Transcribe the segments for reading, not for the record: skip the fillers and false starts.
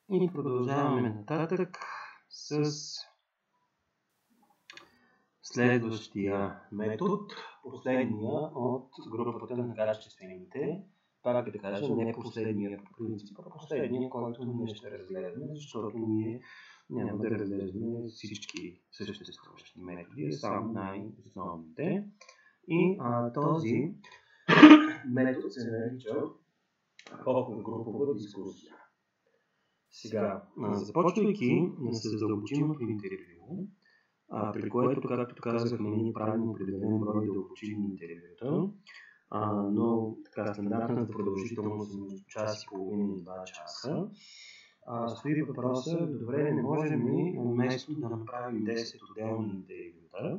И продължаваме нататък с следващия метод, последния от групата на качествените. Пак да кажа, не последния по принцип, а последния, който ние ще разгледаме, защото ние няма да разглеждаме всички съществуващи методи, само най-основните. И този метод се нарича фокус-групова дискусия. Сега, започвайки с дълбочинното интервю, при което, както казахме, ние правим определен брой дълбочинни интервюта, но така стандартната продължителност е между час и половина и 2 часа. Стои въпроса, добре, не можем ли вместо да направим 10 отделни интервюта,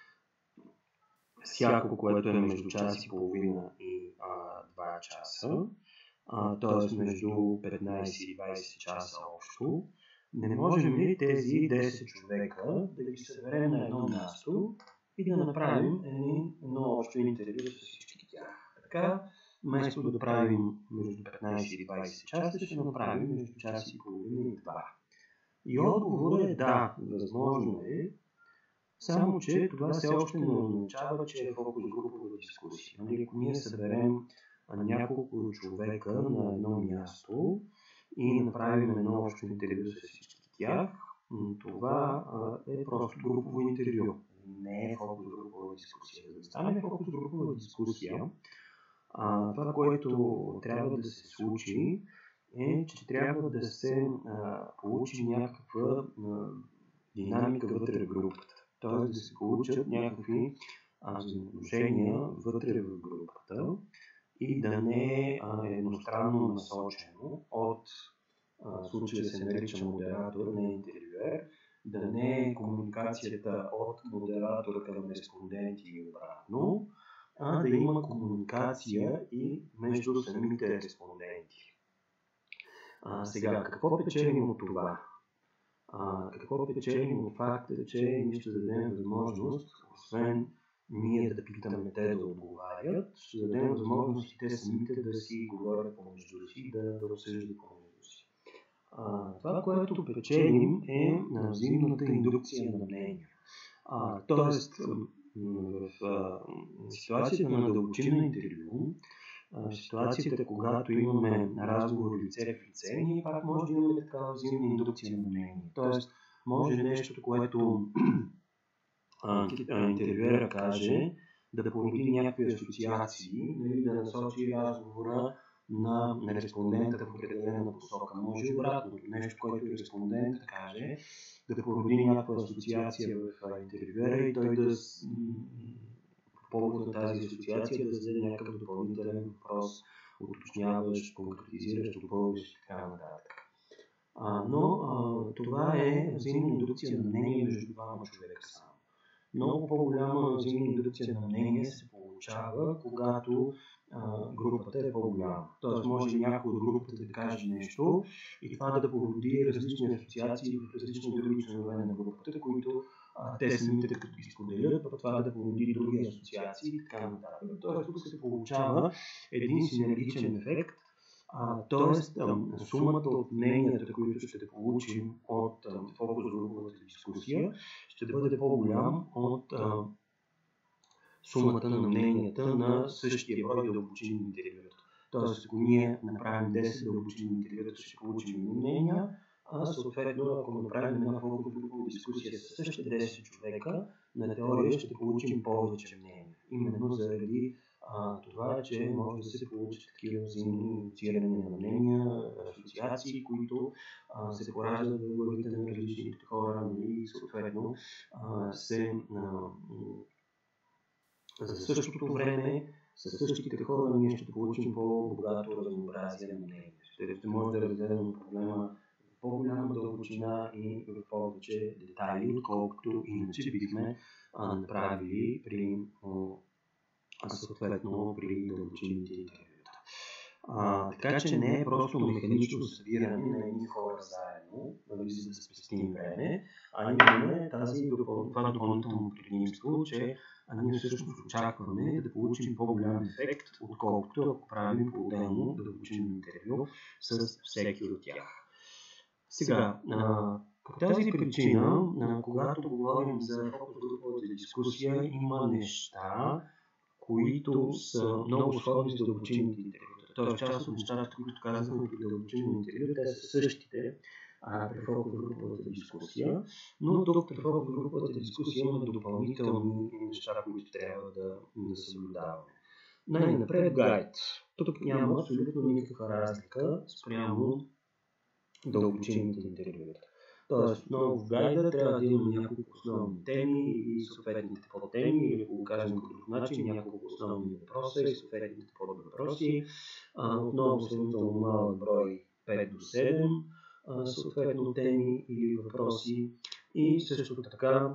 всяко, което е между час и половина и 2 часа, т.е. между 15 и 20 часа общо, не можем ли тези 10 човека да ги съберем на едно място и да направим едно общо интервю с всички тях. Така, вместо да правим между 15 и 20 часа, ще направим между час и половина и 2. И отговорът е да, възможно е, само че това все още не означава, че е фокус групова дискусия. Ако ние съберем няколко човека на едно място и направим едно общо интервю с всички тях, това е просто групово интервю. Не е фокус групова дискусия. За да стане фокус групова дискусия, това, което трябва да се случи, е, че трябва да се получи някаква динамика вътре в групата. Т.е. да се получат някакви взаимоотношения вътре в групата и да не е едностранно насочено от случая се нарича модератор, не интервюер, да не е комуникацията от модератор към респонденти и обратно, а да има комуникация и между самите респонденти. Сега, какво печелим от това? Какво печелим от факта, че ние ще дадем възможност, освен ние да питаме те да отговарят, ще дадем възможност и те самите да си говорят помежду си, да обсъждат помежду си. Това, което печелим е взаимната индукция на мнения. Тоест, в ситуацията на дълбочинно интервю, в ситуацията, когато имаме разговор лице в лице, ние пак може да имаме такава взаимна индукция на мнение. Тоест, може нещо, което интервюера каже, да породи някакви асоциации, да насочи разговора на респондента в определена посока. Може обратното, нещо, което респондентът каже, да породи някаква асоциация в интервюера и той да по повод на тази асоциация да зададе някакъв допълнителен въпрос, уточняващ, конкретизиращ, допълващ и така нататък. Но това е взаимна индукция на мнение между двама човека само. Много по-голяма взаимна индукция на мнение се получава, когато групата е по-голяма. Тоест може някой от групата да каже нещо и това да породи различни асоциации в различни други членове на групата, които те самите като ги споделят, пък това да породи други асоциации и така нататък. Тоест тук се получава един синергичен ефект, тоест сумата от мненията, които ще получим от фокус груповата дискусия, ще бъде по-голям от сумата на мненията на същия брой дълбочинни интервюта. Тоест, ако ние направим 10 дълбочинни интервюта, ще получим мнения, съответно, ако направим една фокус групова дискусия с същите 10 човека, на теория ще получим повече мнения. Именно заради това, че може да се получат такива взаимни инициирания на мнения, асоциации, които се пораждат в главите на различните хора и съответно за същото време със същите хора ние ще получим по-богато разнообразие на мнения. Ще може да разгледаме проблема в по-голяма дълбочина и в повече детайли, отколкото иначе бихме направили съответно при дълбочинните интервюта. Така че не е просто механично събиране на едни хора заедно, за да спестим време, а именно това допълнително предимство, че ние всъщност очакваме да получим по-голям ефект, отколкото ако правим по-отделно дълбочинно интервю с всеки от тях. Сега, по тази причина, когато говорим за фокус груповата дискусия, има неща, които са много сходни с дълбочинните интервюта. Тоест, част от нещата, които казахме при дълбочинно интервю, те са същите при фокус груповата дискусия, но тук при фокус груповата дискусия има допълнителни неща, които трябва да съблюдаваме. Най-напред гайд. Тук няма абсолютно никаква разлика спрямо дълбочинните интервюта. Тоест, отново в гайда трябва да има няколко основни теми и съответните подтеми, или ако го кажем по друг начин, няколко основни въпроса и съответните подвъпроси. Отново сравнително малък брой 5 до 7 съответно теми или въпроси и също така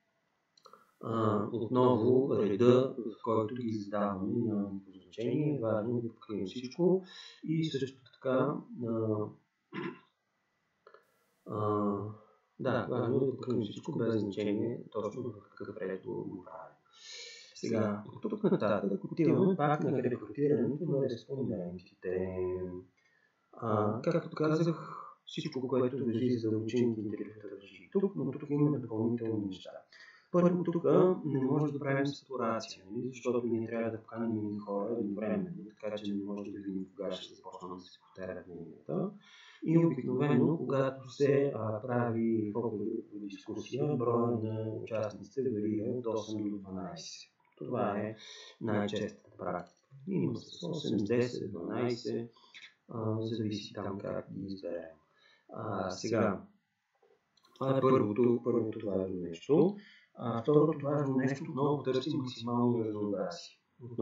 отново реда, в който ги задаваме на значение. Важно да покрием всичко и също така важно да покрием всичко без значение точно в какъв ред го правим. Сега, от тук нататък отиваме пак на рекрутирането на респондентите. Както казах, всичко, което важи за дълбочинните интервюта важи тук, но тук има допълнителни неща. Първо, тук не може да правим сатурация, защото ние трябва да поканим хора едновременно, така че не може да видим кога ще започнем да се повтарят мненията. И обикновено, когато се прави фокусова дискусия, броя на участниците варира от 8 до 12. Това е най-честата практика. Има с 8, 10, 12, зависи там как ги изберем. Сега, това е първото важно нещо. Второто важно нещо, отново търсим максимално разнообразие.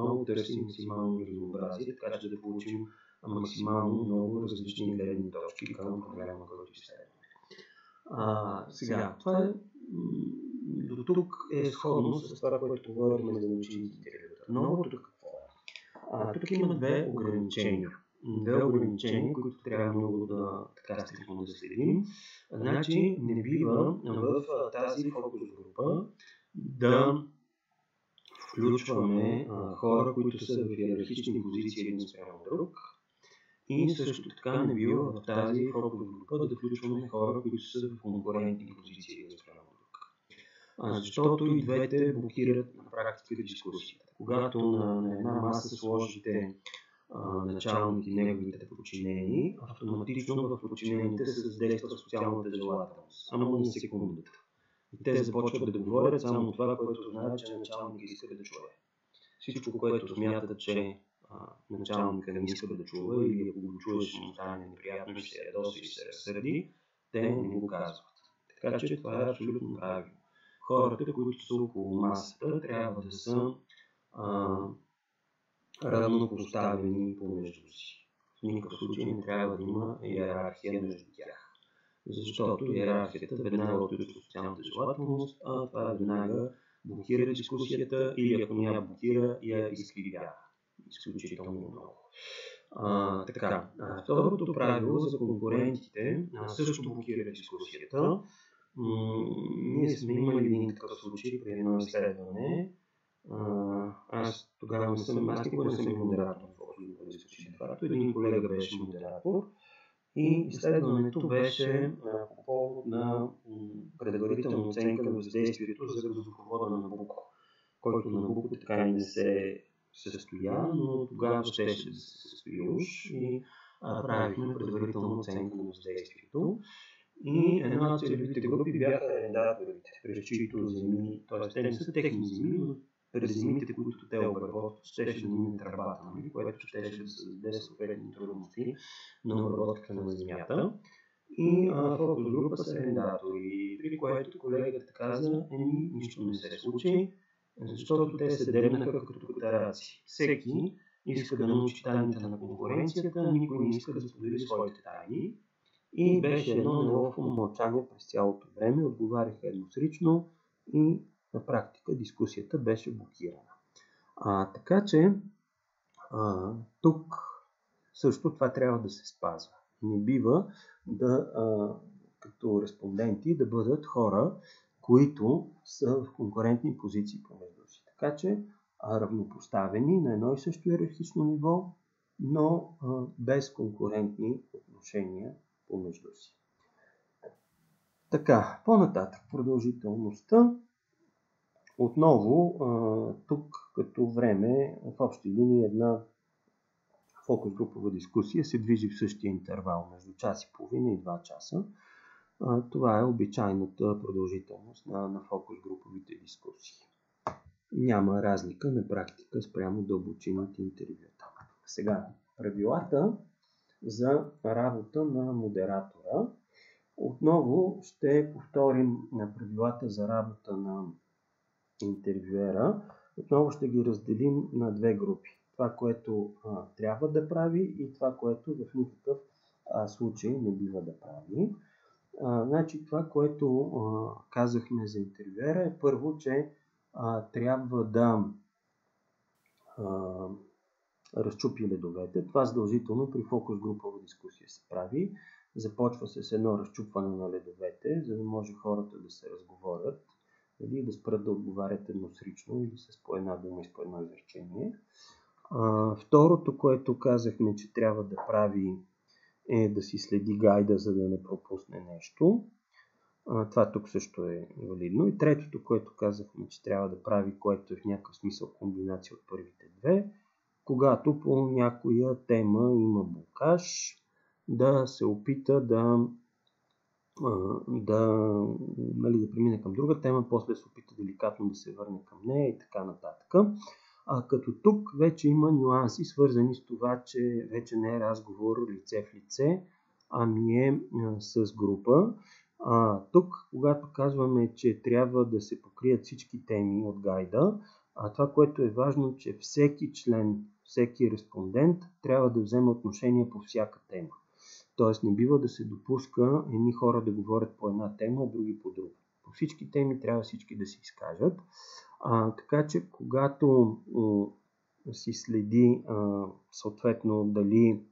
Така че да получим максимално много различни гледни точки към проблема, който изследваме. Сега, това е до тук е сходно с това, което говорим за дълбочинните интервюта. Новото какво е? Тук има две ограничения. Които трябва много така стрикно да следим. Значи, не бива в тази фокус група да включваме хора, които са в иерархични позиции един спрямо друг. И също така не бива в тази фокус група да включваме хора, които са в конкурентни позиции един спрямо друг. Защото и двете блокират на практика дискусията. Когато на една маса сложите началник и неговите подчинени, автоматично в подчинените се задейства социалната желателност, само на секундата. И те започват да говорят само това, което знаят, че началник иска да чуе. Всичко, което смятат, че началника не иска да чува или ако го чуеш, ще му стане неприятно, ще се ядоса и се разсърди, те не го казват. Така че това е абсолютно правилно. Хората, които са около масата, трябва да са равнопоставени помежду си. В никакъв случай не трябва да има иерархия между тях. Защото иерархията веднага отключва социалната желателност, а това веднага блокира дискусията или ако не я блокира, я изкривява. Изключително много. Второто правило за конкурентите също блокира дискусията. Ние сме имали един такъв случай при едно изследване. Аз никога не съм бил модератор в дискусията. Един колега беше модератор и изследването беше по повод на предварителна оценка на въздействието за газопровода на Набуко, който на Набуко така и не се състоя, но тогава щеше да се състои уж и правихме предварителна оценка на въздействието. И една от целевите групи бяха арендаторите, през чието земи, т.е. те не са техни земи, но през земите, които те обработват, щеше да мине тръбата, което щеше да създаде съответни трудности на обработката на земята. И фокус група са арендатори, при което колегата каза, нищо не се случи, защото те се дебнаха като котараци. Всеки иска да научи тайните на конкуренцията, никой не иска да сподели своите тайни. И беше едно неловко мълчание през цялото време, отговаряха едносрично и на практика дискусията беше блокирана. Така че тук също това трябва да се спазва. Не бива като респонденти да бъдат хора, които са в конкурентни позиции помежду си. Така че равнопоставени на едно и също иерархично ниво, но без конкурентни отношения помежду си. Така, по-нататък продължителността. Отново, тук като време, в общи линии една фокус групова дискусия се движи в същия интервал между час и половина и 2 часа. Това е обичайната продължителност на фокус груповите дискусии. Няма разлика на практика спрямо дълбочинните интервюта. Сега, правилата за работа на модератора. Отново ще повторим на правилата за работа на интервюера. Отново ще ги разделим на две групи. Това, което трябва да прави и това, което в никакъв случай не бива да прави. Значи, това, което казахме за интервюера е първо, че трябва да разчупи ледовете. Това задължително при фокус групова дискусия се прави. Започва се с едно разчупване на ледовете, за да може хората да се разговорят, или да спрат да отговарят едносрично или с по една дума и с по едно изречение. Второто, което казахме, че трябва да прави, е да си следи гайда, за да не пропусне нещо. Това тук също е валидно. И третото, което казахме, че трябва да прави, което е в някакъв смисъл комбинация от първите две, когато по някоя тема има блокаж, да се опита да премине към друга тема, после се опита деликатно да се върне към нея и така нататък. Като тук вече има нюанси, свързани с това, че вече не е разговор лице в лице, ами е с група. Тук, когато казваме, че трябва да се покрият всички теми от гайда, това, което е важно, че всеки член, всеки респондент трябва да вземе отношение по всяка тема. Тоест не бива да се допуска едни хора да говорят по една тема, а други по друга. По всички теми трябва всички да се изкажат. Така че когато си следи съответно дали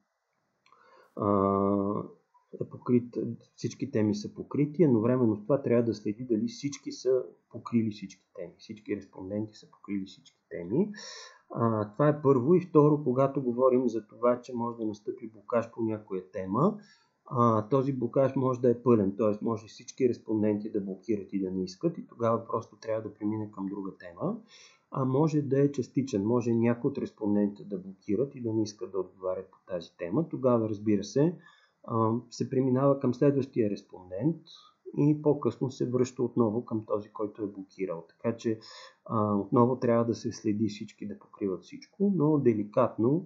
е покрит, всички теми са покрити, едновременно с това трябва да следи дали всички са покрили всички теми. Всички респонденти са покрили всички теми. Това е първо. И второ, когато говорим за това, че може да настъпи блокаж по някоя тема, този блокаж може да е пълен, т.е. може всички респонденти да блокират и да не искат и тогава просто трябва да премине към друга тема. Може да е частичен, може някои от респондентите да блокират и да не искат да отговарят по тази тема. Тогава, разбира се, се преминава към следващия респондент и по-късно се връща отново към този, който е блокирал. Така че отново трябва да се следи всички да покриват всичко, но деликатно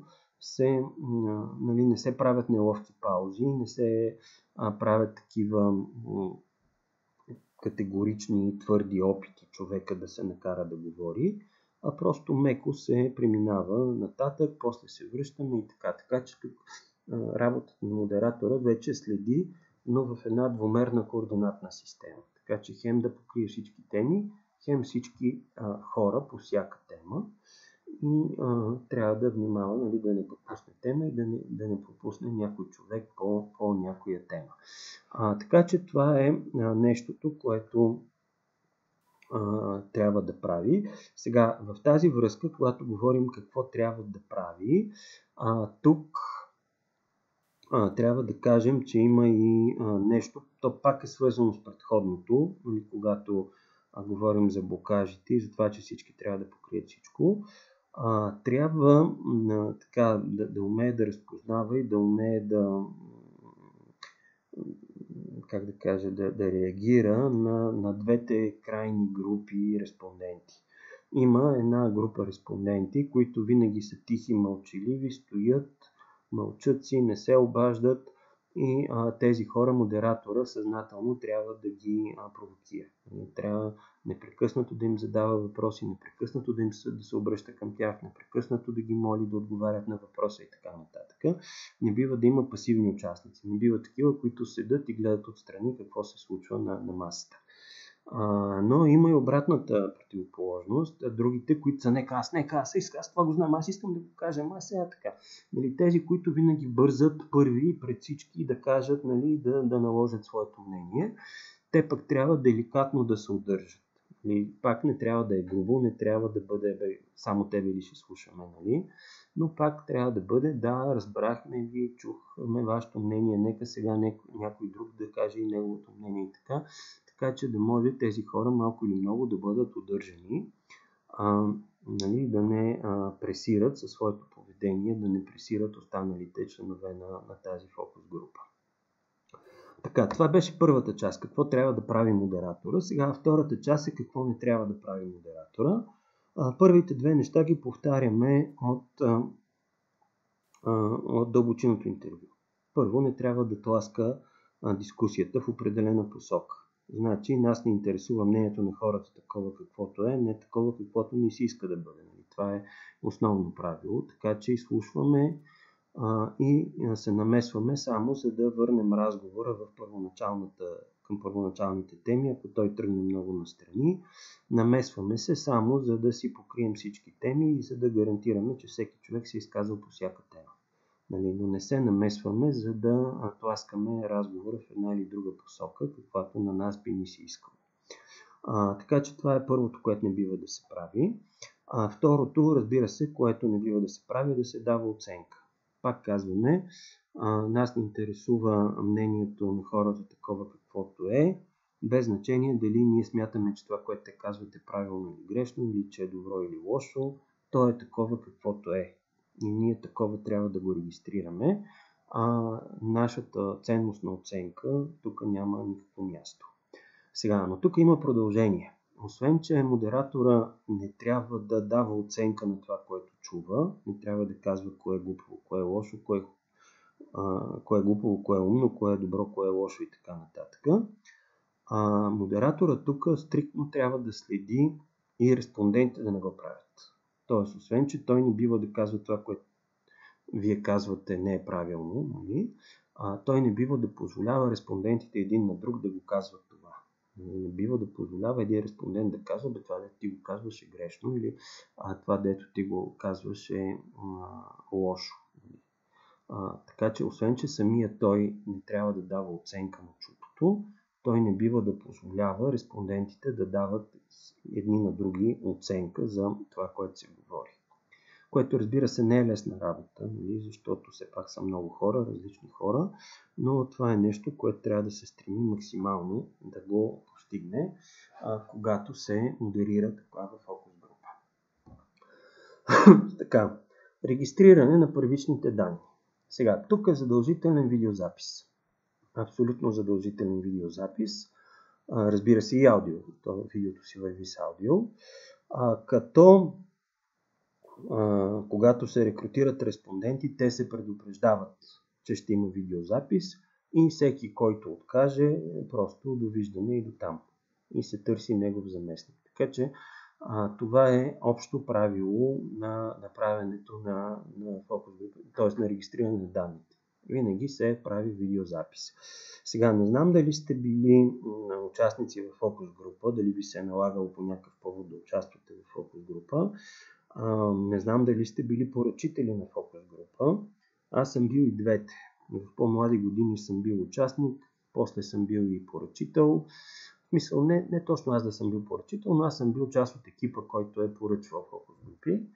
не се правят неловки паузи, не се правят такива категорични твърди опити човека да се накара да говори, а просто меко се преминава нататък, после се връщаме и така. Така че тук работата на модератора вече следи, но в една двумерна координатна система. Така че хем да покрие всички теми, хем всички хора по всяка тема и трябва да внимава да не пропусне тема и да не пропусне някой човек по някоя тема. Така че това е нещото, което трябва да прави. Сега, в тази връзка, когато говорим какво трябва да прави, тук трябва да кажем, че има и нещо, то пак е свързано с предходното, когато говорим за блокажите и за това, че всички трябва да покрият всичко. Трябва да умее да разпознава и да умее да реагира на двете крайни групи респонденти. Има една група респонденти, които винаги са тихи, мълчаливи, стоят, мълчат си, не се обаждат и тези хора модератора съзнателно трябва да ги провокира. Трябва непрекъснато да им задава въпроси, непрекъснато да се обръща към тях, непрекъснато да ги моли да отговарят на въпроса и така нататък. Не бива да има пасивни участници, не бива такива, които седят и гледат отстрани какво се случва на масата. Но има и обратната противоположност, другите, които са нека аз това го знам, аз искам да го кажа, сега така. Тези, които винаги бързат първи пред всички да кажат, да наложат своето мнение, те пък трябва деликатно да се удържат. Пак не трябва да е грубо, не трябва да бъде само тебе ли ще слушаме. но пак трябва да бъде: да, разбрахме ви, чухме вашето мнение, нека сега някой друг да каже и неговото мнение и така. Така че да може тези хора малко или много да бъдат удържани, нали, да не пресират със своето поведение, да не пресират останалите членове на тази фокус група. Така, това беше първата част. Какво трябва да прави модератора. Сега втората част е какво не трябва да прави модератора. Първите две неща ги повтаряме от дълбочинното интервю. Първо, не трябва да тласка дискусията в определена посока. Значи, нас не интересува мнението на хората такова каквото е, не такова каквото ни си иска да бъде. Това е основно правило, така че изслушваме и се намесваме само за да върнем разговора към първоначалните теми, ако той тръгне много настрани. Намесваме се само за да си покрием всички теми и за да гарантираме, че всеки човек се изказва по всяка тема. Но не се намесваме, за да тласкаме разговора в една или друга посока, каквато на нас би ни си искало. Така че това е първото, което не бива да се прави. Второто, разбира се, което не бива да се прави, е да се дава оценка. Пак казваме, нас не интересува мнението на хората такова каквото е, без значение дали ние смятаме, че това, което те казват, е правилно или грешно, или че е добро или лошо, то е такова каквото е. И ние такова трябва да го регистрираме. Нашата ценностна оценка тук няма никакво място. Сега, но тук има продължение. Освен, че модератора не трябва да дава оценка на това, което чува, не трябва да казва кое е глупаво, кое е лошо, кое е глупаво, кое е умно, кое е добро, кое е лошо и така нататък. Модератора тук стриктно трябва да следи и респондентите да не го правят. Тоест, освен, че той не бива да казва това, което вие казвате не е правилно, нали? Той не бива да позволява респондентите един на друг да го казват това. Не бива да позволява един респондент да казва: бе, това дето ти го казваш е грешно, или това дето ти го казваш е лошо. Така че, освен, че самия той не трябва да дава оценка на чутото, той не бива да позволява респондентите да дават едни на други оценка за това, което се говори. Което, разбира се, не е лесна работа, защото все пак са много хора, различни хора, но това е нещо, което трябва да се стреми максимално да го постигне, когато се модерира такава фокус група. Така, регистриране на първичните данни. Сега, тук е задължителен видеозапис. Абсолютно задължителен видеозапис. Разбира се, и аудио. Видеото си върви с аудио. Като когато се рекрутират респонденти, те се предупреждават, че ще има видеозапис и всеки, който откаже, просто довиждане и дотам. И се търси негов заместник. Така че това е общо правило на направенето на фокус група, т.е. на регистриране на данните. Винаги се прави видеозапис. Сега не знам дали сте били участници в фокус група, дали ви се е налагало по някакъв повод да участвате в фокус група. Не знам дали сте били поръчители на фокус група. Аз съм бил и двете. В по-млади години съм бил участник, после съм бил и поръчител. В смисъл, не точно аз да съм бил поръчител, но аз съм бил част от екипа, който е поръчвал фокус групи.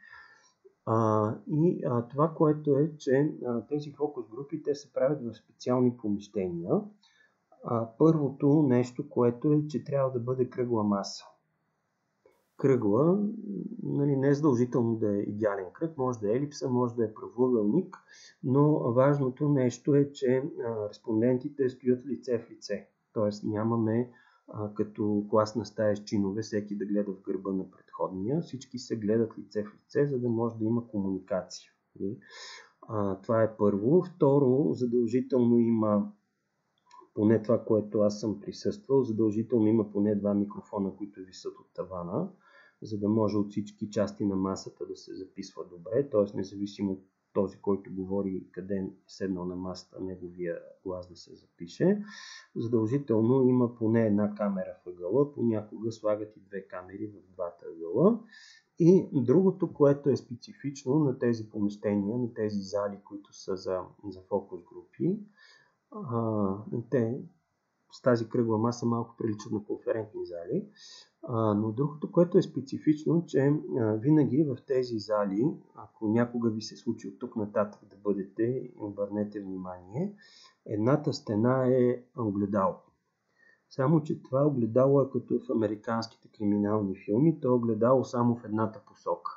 Това, което е, че тези фокус групи, те се правят в специални помещения. Първото нещо, което е, че трябва да бъде кръгла маса. Кръгла, не е задължително да е идеален кръг, може да е елипса, може да е правоъгълник, но важното нещо е, че респондентите стоят лице в лице. Т.е. нямаме като класна стая с чинове всеки да гледа в гърба на предходния. Всички се гледат лице в лице, за да може да има комуникация. Това е първо. Второ, задължително има, поне това, което аз съм присъствал, задължително има поне 2 микрофона, които висят от тавана, за да може от всички части на масата да се записва добре, т.е. независимо от този, който говори къде е седнал на масата, неговия глас да се запише. Задължително има поне една камера в ъгъла, понякога слагат и 2 камери в двата ъгъла. И другото, което е специфично на тези помещения, на тези зали, които са за фокус групи, те с тази кръгла маса малко приличат на конферентни зали. Но другото, което е специфично, че винаги в тези зали, ако някога ви се случи от тук нататък да бъдете, обърнете внимание, едната стена е огледало. Само че това огледало е като в американските криминални филми, то е огледало само в едната посока.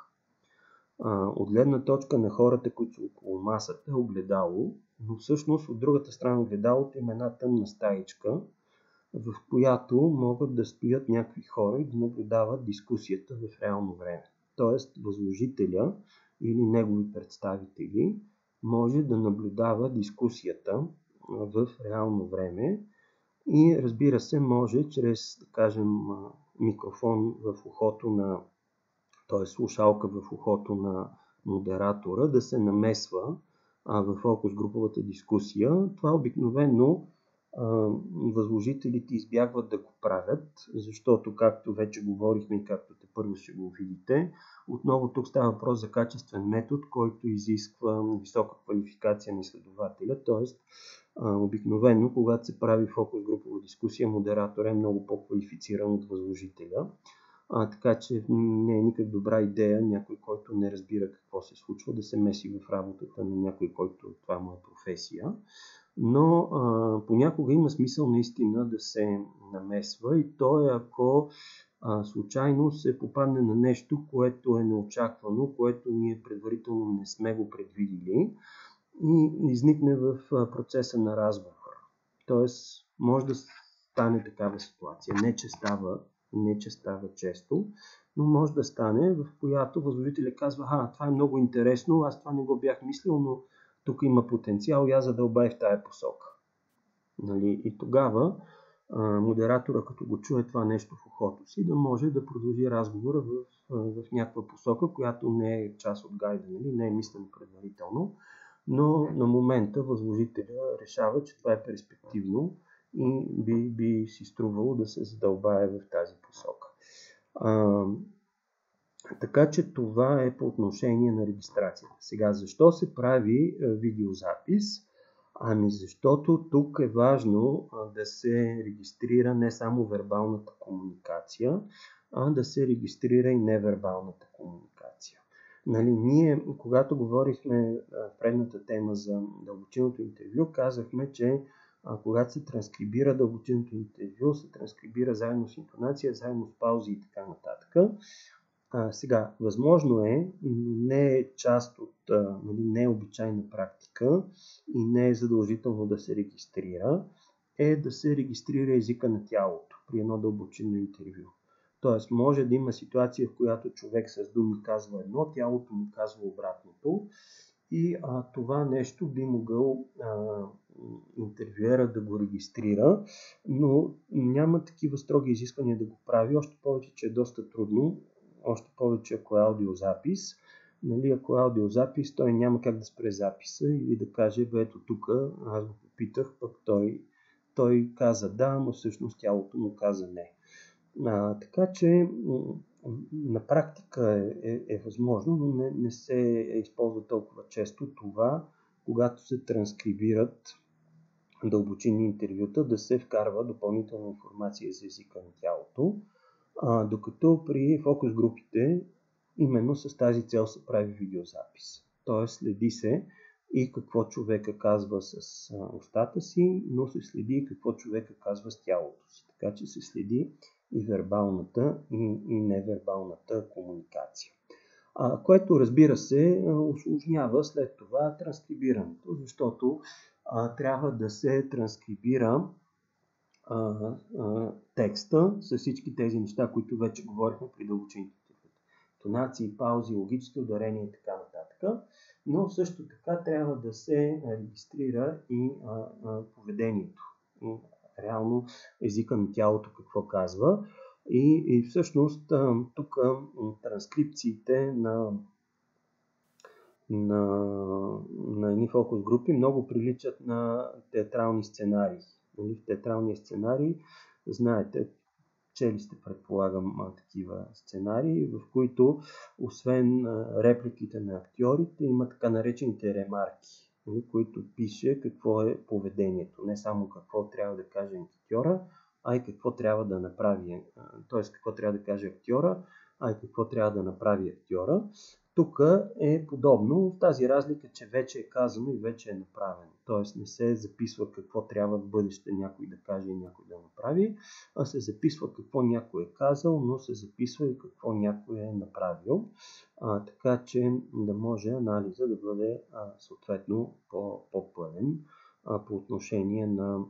От гледна точка на хората, които са около масата, е огледало, но всъщност от другата страна огледалото има една тъмна стаичка, в която могат да стоят някакви хора и да наблюдават дискусията в реално време. Тоест, възложителя или негови представители може да наблюдава дискусията в реално време и, разбира се, може чрез, да кажем, микрофон в ухото на, т.е. слушалка в ухото на модератора да се намесва в фокус груповата дискусия. Това обикновено възложителите избягват да го правят, защото, както вече говорихме и както първо ще го видите, отново тук става въпрос за качествен метод, който изисква висока квалификация на изследователя, т.е. обикновено, когато се прави фокус групова дискусия, модератор е много по-квалифициран от възложителя. Така че не е никак добра идея някой, който не разбира какво се случва, да се меси в работата на някой, който това му е професия. Но понякога има смисъл наистина да се намесва и то е ако случайно се попадне на нещо, което е неочаквано, което ние предварително не сме го предвидили и изникне в процеса на разговор. Тоест, може да стане такава ситуация. Не че става често, но може да стане, в която възложителят казва: това е много интересно, аз това не го бях мислил, но тук има потенциал и аз задълбай в тая посока. Нали? И тогава модератора, като го чуе това нещо в ухото си, да може да продължи разговора в някаква посока, която не е част от гайда, нали? Не е мислено предварително, но на момента възложителя решава, че това е перспективно и би си струвало да се задълбае в тази посока. Така че това е по отношение на регистрацията. Сега, защо се прави видеозапис? Защото тук е важно да се регистрира не само вербалната комуникация, а да се регистрира и невербалната комуникация. Нали, ние, когато говорихме в предната тема за дълбочинното интервю, казахме, че когато се транскрибира дълбочинното интервю, се транскрибира заедно с интонация, заедно с паузи и така нататък. Сега, възможно е, но не е част от, не е обичайна практика и не е задължително да се регистрира, е да се регистрира езика на тялото при едно дълбочинно интервю. Тоест, може да има ситуация, в която човек с думи казва едно, тялото му казва обратното и това нещо би могъл интервюера да го регистрира, но няма такива строги изисквания да го прави, още повече, че е доста трудно. Още повече, ако е аудиозапис. Нали, ако е аудиозапис, той няма как да спре записа или да каже: ето тук, аз го попитах, пък той каза да, но всъщност тялото му каза не. Така че на практика е възможно, но не се използва толкова често това, когато се транскрибират дълбочинни интервюта, да се вкарва допълнителна информация за езика на тялото. Докато при фокус групите именно с тази цел се прави видеозапис. Тоест следи се и какво човека казва с устата си, но се следи и какво човека казва с тялото си. Така че се следи и вербалната и невербалната комуникация. Което, разбира се, усложнява след това транскрибирането, защото трябва да се транскрибира текста с всички тези неща, които вече говорихме при дълбочините. Тонации, паузи, логически ударения и така нататък. Но също така трябва да се регистрира и поведението. Реално езика на тялото какво казва. И всъщност тук транскрипциите на едни фокус групи много приличат на театрални сценарии. В театралния сценарий, знаете, чели сте, предполагам, такива сценарии, в които освен репликите на актьорите има така наречените ремарки, които пише какво е поведението. Не само какво трябва да каже актьора, а и какво трябва да направи, т.е. какво трябва да каже актьора, а и какво трябва да направи актьора. Тук е подобно в тази разлика, че вече е казано и вече е направено. Т.е. не се записва какво трябва в бъдеще някой да каже и някой да направи, а се записва какво някой е казал, но се записва и какво някой е направил. Така че да може анализа да бъде съответно по-пълен по отношение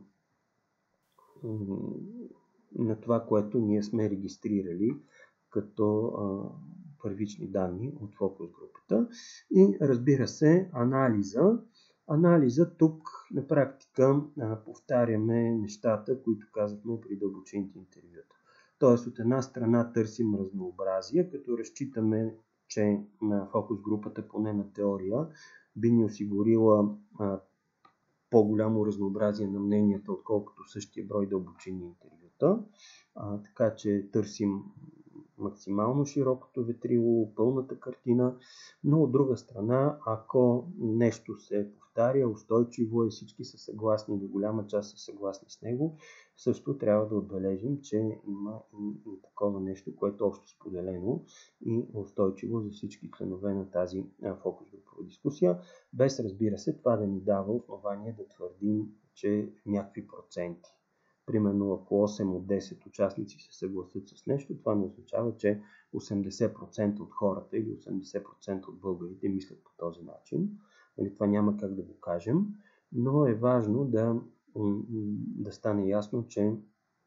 на това, което ние сме регистрирали като първични данни от фокус групата. И разбира се, анализа тук на практика повтаряме нещата, които казахме при дълбочинните интервюта. Тоест от една страна търсим разнообразие, като разчитаме, че на фокус групата, поне на теория, би ни осигурила по-голямо разнообразие на мненията, отколкото същия брой дълбочинни интервюта. Така че търсим максимално широкото ветрило, пълната картина, но от друга страна, ако нещо се повтаря, устойчиво е, всички са съгласни, до голяма част са съгласни с него, също трябва да отбележим, че има и такова нещо, което е общо споделено и устойчиво за всички членове на тази фокус групова дискусия, без, разбира се, това да ни дава основание да твърдим, че някакви проценти. Примерно, ако 8 от 10 участници се съгласят с нещо, това не означава, че 80% от хората или 80% от българите мислят по този начин. Това няма как да го кажем, но е важно да стане ясно, че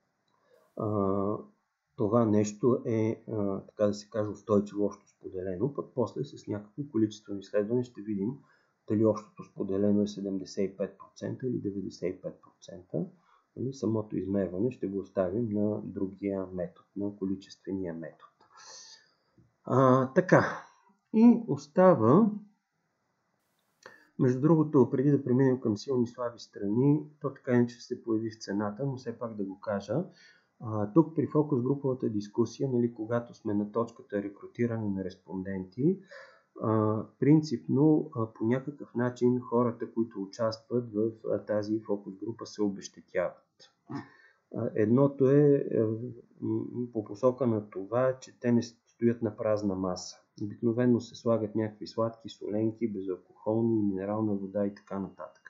това нещо е, така да се каже, устойчиво общо споделено, пък после с някакво количествено изследване ще видим дали общото споделено е 75% или 95%. Самото измерване ще го оставим на другия метод, на количествения метод. Така. И остава, между другото, преди да преминем към силни и слаби страни, то така иначе се появи в цената, но все пак да го кажа. Тук при фокус груповата дискусия, когато сме на точката рекрутиране на респонденти, принципно по някакъв начин хората, които участват в тази фокус група, се обезщетяват. Едното е по посока на това, че те не стоят на празна маса. Обикновено се слагат някакви сладки, соленки, безалкохолни, минерална вода и така нататък.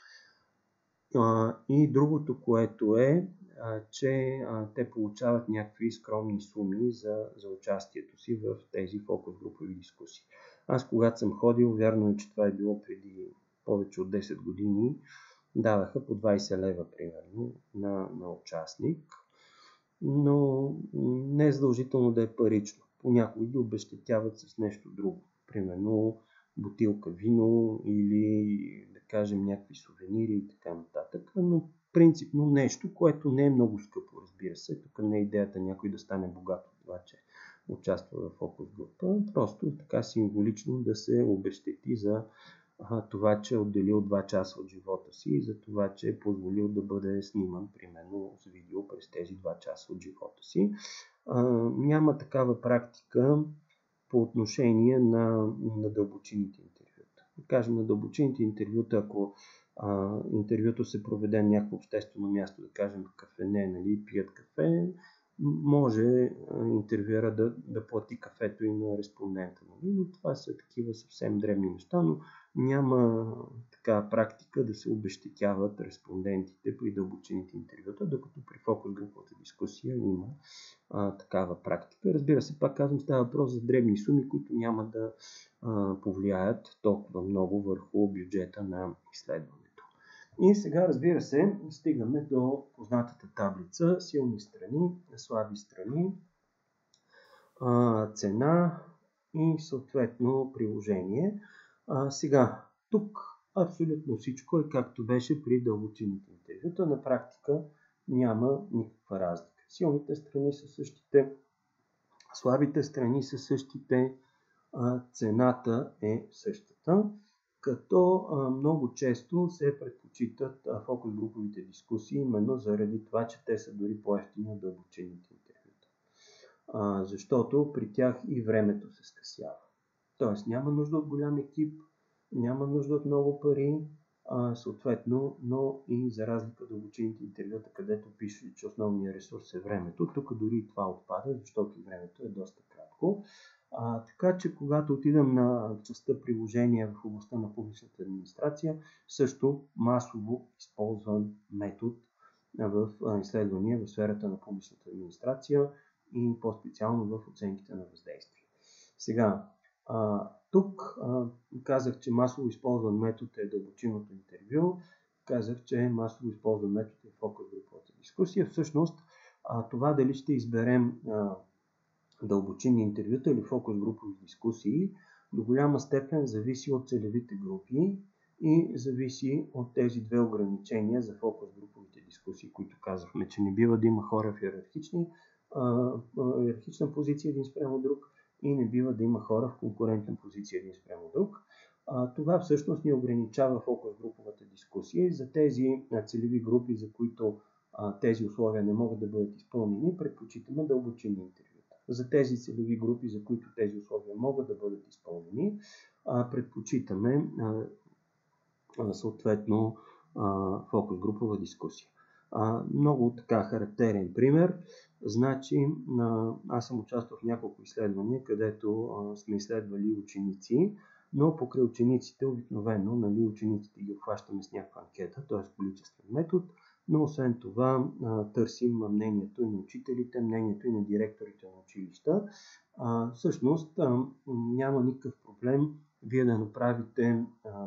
И другото, което е, че те получават някакви скромни суми за участието си в тези фокус групови дискусии. Аз когато съм ходил, вярно е, че това е било преди повече от 10 години, даваха по 20 лева, примерно, на участник, но не е задължително да е парично. Понякога ги обезщетяват с нещо друго, примерно бутилка вино или, да кажем, някакви сувенири и така нататък, но принципно нещо, което не е много скъпо, разбира се. Тук не е идеята някой да стане богат от това, че участва в фокус група, просто така символично да се обезщети за това, че е отделил 2 часа от живота си и за това, че е позволил да бъде сниман, примерно, с видео през тези 2 часа от живота си. Няма такава практика по отношение на дълбочинните интервюта. Да кажем, на дълбочинните интервюта, ако интервюто се проведе на някакво обществено място, да кажем кафене, нали, пият кафе, може интервюера да плати кафето и на респондента. Нали? Но това са такива съвсем дребни неща, но няма така практика да се обезщетяват респондентите при дълбочинните интервюта, докато при фокус груповата дискусия има такава практика. Разбира се, пак казвам, става въпрос за дребни суми, които няма да повлияят толкова много върху бюджета на изследването. И сега, разбира се, стигаме до познатата таблица: силни страни, слаби страни, цена и съответно приложение. Сега, тук абсолютно всичко е както беше при дълбочинните интервюта. На практика няма никаква разлика. Силните страни са същите, слабите страни са същите, цената е същата, като много често се предпочитат фокус груповите дискусии, именно заради това, че те са дори по-евтини от дълбочинните интервюта. Защото при тях и времето се скъсява. Тоест няма нужда от голям екип, няма нужда от много пари, съответно, но и за разлика от дълбочинните интервюта, където пише, че основният ресурс е времето, тук дори това отпада, защото времето е доста кратко. Така че, когато отидам на частта приложения в областта на публичната администрация, също масово използван метод в изследвания в сферата на публичната администрация и по-специално в оценките на въздействие. Сега, тук казах, че масово използван метод е дълбочинното интервю, казах, че масово използван метод е фокус груповата дискусия. Всъщност, това дали ще изберем дълбочинни интервюта или фокус групови дискусии, до голяма степен зависи от целевите групи и зависи от тези две ограничения за фокус груповите дискусии, които казахме, че не бива да има хора в иерархична позиция един спрямо друг и не бива да има хора в конкурентна позиция един спрямо друг. Това всъщност ни ограничава фокус груповата дискусия и за тези целеви групи, за които тези условия не могат да бъдат изпълнени, предпочитаме дълбочинни интервюта. За тези целеви групи, за които тези условия могат да бъдат изпълнени, предпочитаме съответно фокус групова дискусия. Много така характерен пример. Значи, аз съм участвал в няколко изследвания, където сме изследвали ученици, но покрай учениците обикновено, учениците ги обхващаме с някаква анкета, т.е. количествен метод, но освен това търсим мнението и на учителите, мнението и на директорите на училища. Всъщност няма никакъв проблем вие да направите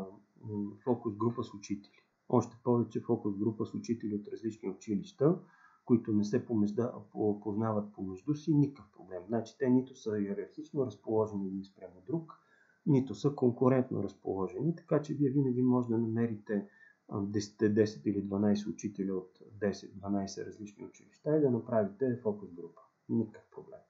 фокус група с учители. Още повече фокус група с учители от различни училища, които не се познават помежду си, никакъв проблем. Значи те нито са иерархично разположени един спрямо друг, нито са конкурентно разположени, така че вие винаги може да намерите 10 или 12 учители от 10-12 различни училища и да направите фокус група. Никакъв проблем.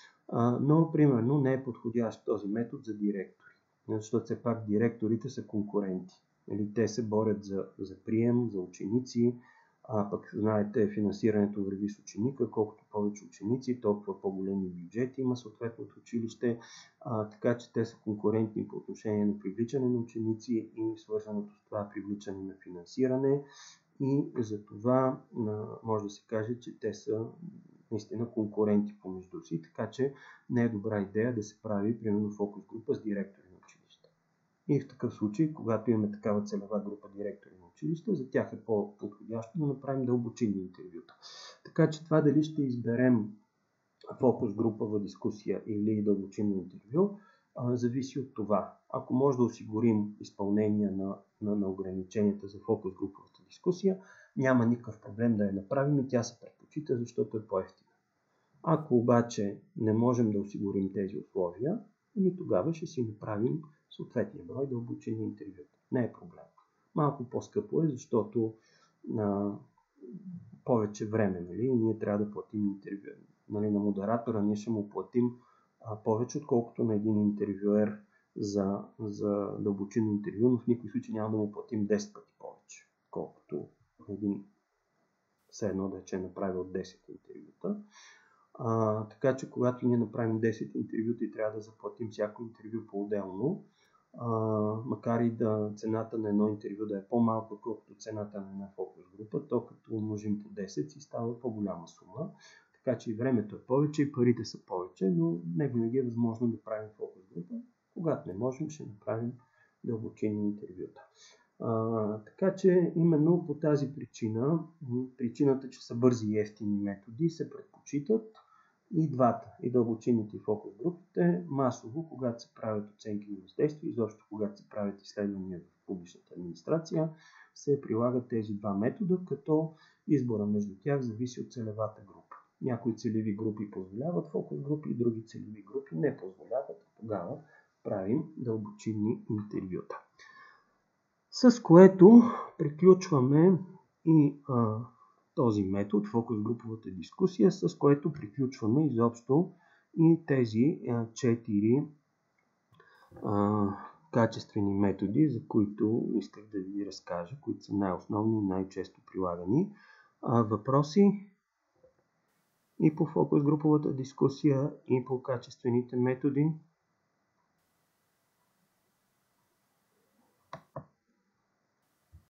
Но, примерно, не е подходящ този метод за директори, защото все пак директорите са конкуренти. Те се борят за прием, за ученици, пък знаете, финансирането върви с ученика, колкото повече ученици, толкова по-големи бюджети има съответното училище, така че те са конкурентни по отношение на привличане на ученици и свързаното с това привличане на финансиране и за това може да се каже, че те са наистина конкуренти помежду си, така че не е добра идея да се прави примерно фокус група с директори на училища. И в такъв случай, когато имаме такава целева група директори на училища, за тях е по-подходящо да направим дълбочинни интервюта. Така че това дали ще изберем фокус групова дискусия или дълбочинно интервю, зависи от това. Ако може да осигурим изпълнение на ограниченията за фокус груповата дискусия, няма никакъв проблем да я направим и тя се предпочита, защото е по-евтина. Ако обаче не можем да осигурим тези условия, тогава ще си направим съответния брой дълбочинни интервюта. Не е проблем. Малко по-скъпо е, защото повече време, ние трябва да платим интервю. На модератора ние ще му платим повече, отколкото на един интервюер за дълбочинно интервю, но в никой случай няма да му платим 10 пъти повече, колкото един все едно да е направил 10 интервюта. Така че когато ние направим 10 интервюта и трябва да заплатим всяко интервю по-отделно, макар и цената на едно интервю да е по-малко, отколкото цената на една фокус група, то като умножим по 10 си става по-голяма сума. Така че и времето е повече, и парите са повече, но не винаги е възможно да правим фокус група. Когато не можем, ще направим дълбочинни интервюта. Така че именно по тази причината, че са бързи и евтини методи, се предпочитат и двата, и дълбочинните и фокус групите, масово, когато се правят оценки на въздействие, изобщо когато се правят изследвания в публичната администрация, се прилагат тези два метода, като избора между тях зависи от целевата група. Някои целеви групи позволяват фокус групи и други целеви групи не позволяват, тогава правим дълбочинни интервюта. С което приключваме и този метод, фокус груповата дискусия, с което приключваме изобщо и тези 4 качествени методи, за които исках да ви разкажа, които са най-основни и най-често прилагани. Въпроси и по фокус груповата дискусия, и по качествените методи?